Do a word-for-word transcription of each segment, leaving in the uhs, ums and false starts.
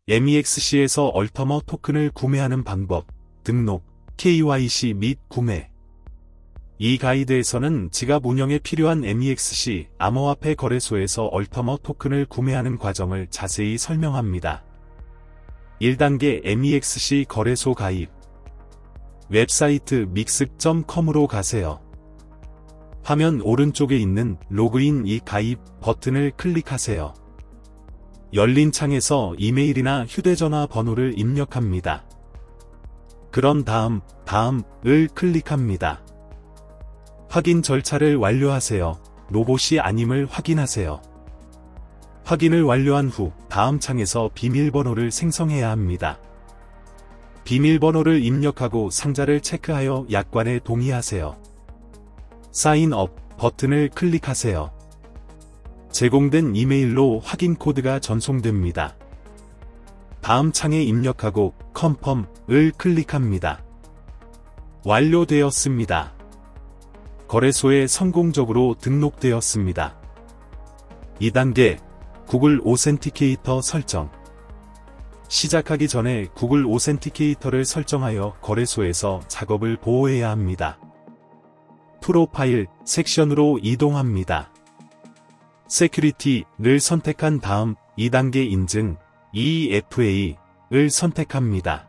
엠이엑스씨에서 얼터머 토큰을 구매하는 방법, 등록, 케이와이씨 및 구매. 이 가이드에서는 지갑 운영에 필요한 엠이엑스씨 암호화폐 거래소에서 얼터머 토큰을 구매하는 과정을 자세히 설명합니다. 일 단계 엠이엑스씨 거래소 가입. 웹사이트 믹스 닷 컴으로 가세요. 화면 오른쪽에 있는 로그인 이 가입 버튼을 클릭하세요. 열린 창에서 이메일이나 휴대전화 번호를 입력합니다. 그런 다음, 다음을 클릭합니다. 확인 절차를 완료하세요. 로봇이 아님을 확인하세요. 확인을 완료한 후 다음 창에서 비밀번호를 생성해야 합니다. 비밀번호를 입력하고 상자를 체크하여 약관에 동의하세요. 사인업 버튼을 클릭하세요. 제공된 이메일로 확인 코드가 전송됩니다. 다음 창에 입력하고 컨펌을 클릭합니다. 완료되었습니다. 거래소에 성공적으로 등록되었습니다. 이 단계 구글 오센티케이터 설정. 시작하기 전에 구글 오센티케이터를 설정하여 거래소에서 작업을 보호해야 합니다. 프로파일 섹션으로 이동합니다. 세큐리티를 선택한 다음 이 단계 인증 이에프에이를 선택합니다.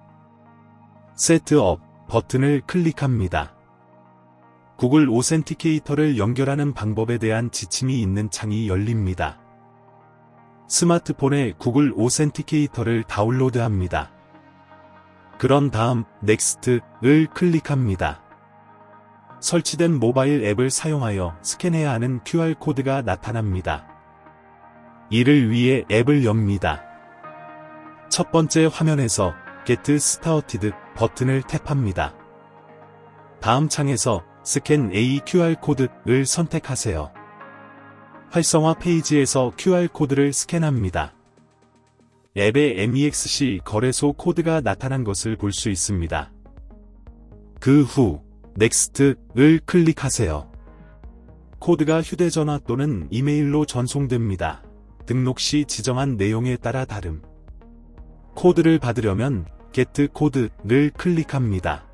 셋업 버튼을 클릭합니다. 구글 오센티케이터를 연결하는 방법에 대한 지침이 있는 창이 열립니다. 스마트폰에 구글 오센티케이터를 다운로드합니다. 그런 다음 넥스트를 클릭합니다. 설치된 모바일 앱을 사용하여 스캔해야 하는 큐알코드가 나타납니다. 이를 위해 앱을 엽니다. 첫 번째 화면에서 Get Started 버튼을 탭합니다. 다음 창에서 스캔 A 큐알코드를 선택하세요. 활성화 페이지에서 큐알코드를 스캔합니다. 앱에 엠이엑스씨 거래소 코드가 나타난 것을 볼 수 있습니다. 그 후 넥스트를 클릭하세요. 코드가 휴대전화 또는 이메일로 전송됩니다. 등록 시 지정한 내용에 따라 다름. 코드를 받으려면 Get 코드를 클릭합니다.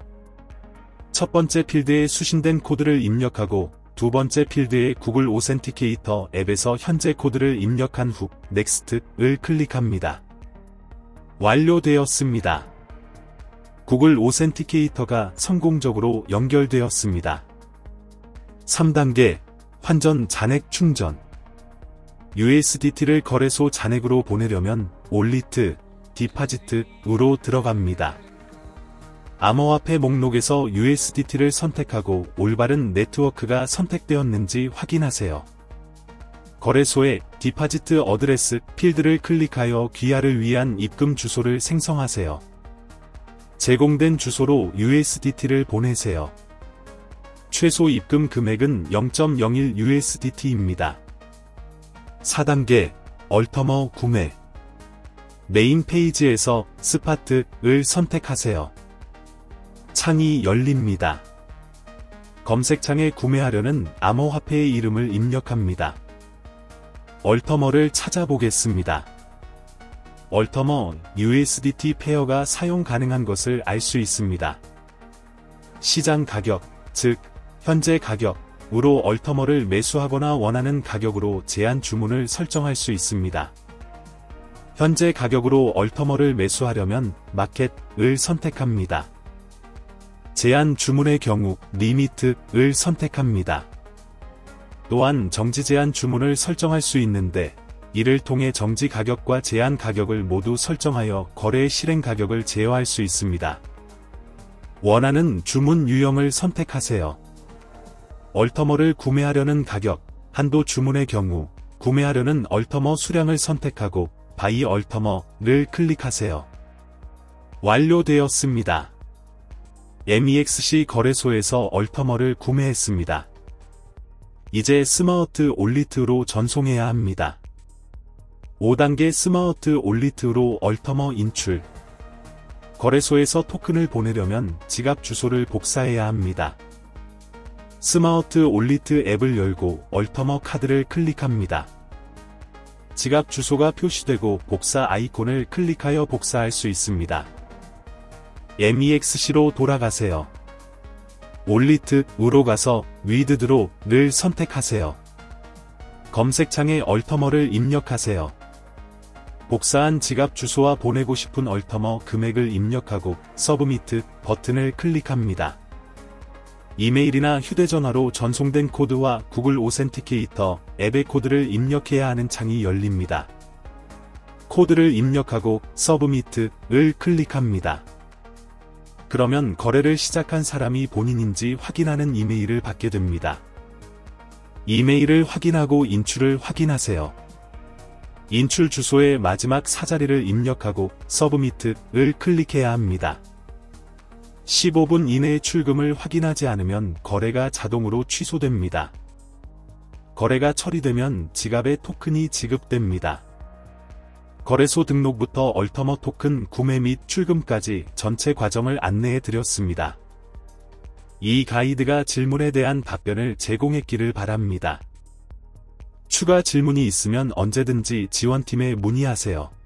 첫 번째 필드에 수신된 코드를 입력하고 두 번째 필드에 구글 오센티케이터 앱에서 현재 코드를 입력한 후 넥스트를 클릭합니다. 완료되었습니다. 구글 오센티케이터가 성공적으로 연결되었습니다. 삼 단계 환전 잔액 충전. 유에스디티를 거래소 잔액으로 보내려면 올리트, 디파지트로 들어갑니다. 암호화폐 목록에서 유에스디티를 선택하고 올바른 네트워크가 선택되었는지 확인하세요. 거래소의 디파지트 어드레스 필드를 클릭하여 귀하를 위한 입금 주소를 생성하세요. 제공된 주소로 유에스디티를 보내세요. 최소 입금 금액은 영 점 영일 유에스디티입니다. 사 단계 얼터머 구매. 메인 페이지에서 스파트를 선택하세요. 창이 열립니다. 검색창에 구매하려는 암호화폐의 이름을 입력합니다. 얼터머를 찾아보겠습니다. 얼터머 유에스디티 페어가 사용 가능한 것을 알 수 있습니다. 시장 가격, 즉 현재 가격으로 얼터머를 매수하거나 원하는 가격으로 제한 주문을 설정할 수 있습니다. 현재 가격으로 얼터머를 매수하려면 마켓을 선택합니다. 제한 주문의 경우 리미트를 선택합니다. 또한 정지 제한 주문을 설정할 수 있는데 이를 통해 정지 가격과 제한 가격을 모두 설정하여 거래 실행 가격을 제어할 수 있습니다. 원하는 주문 유형을 선택하세요. 얼터머를 구매하려는 가격, 한도 주문의 경우 구매하려는 얼터머 수량을 선택하고 바이 얼터머를 클릭하세요. 완료되었습니다. 엠이엑스씨 거래소에서 얼터머를 구매했습니다. 이제 스마트 올리트로 전송해야 합니다. 오 단계 스마트 올리트로 얼터머 인출. 거래소에서 토큰을 보내려면 지갑 주소를 복사해야 합니다. 스마트 올리트 앱을 열고 얼터머 카드를 클릭합니다. 지갑 주소가 표시되고 복사 아이콘을 클릭하여 복사할 수 있습니다. 엠이엑스씨로 돌아가세요. 올리트으로 가서 위드드로를 선택하세요. 검색창에 얼터머를 입력하세요. 복사한 지갑 주소와 보내고 싶은 얼터머 금액을 입력하고 서브미트 버튼을 클릭합니다. 이메일이나 휴대전화로 전송된 코드와 구글 오센티케이터 앱의 코드를 입력해야 하는 창이 열립니다. 코드를 입력하고 서브미트를 클릭합니다. 그러면 거래를 시작한 사람이 본인인지 확인하는 이메일을 받게 됩니다. 이메일을 확인하고 인출을 확인하세요. 인출 주소의 마지막 사자리를 입력하고 서브미트를 클릭해야 합니다. 십오 분 이내에 출금을 확인하지 않으면 거래가 자동으로 취소됩니다. 거래가 처리되면 지갑에 토큰이 지급됩니다. 거래소 등록부터 얼터머 토큰 구매 및 출금까지 전체 과정을 안내해 드렸습니다. 이 가이드가 질문에 대한 답변을 제공했기를 바랍니다. 추가 질문이 있으면 언제든지 지원팀에 문의하세요.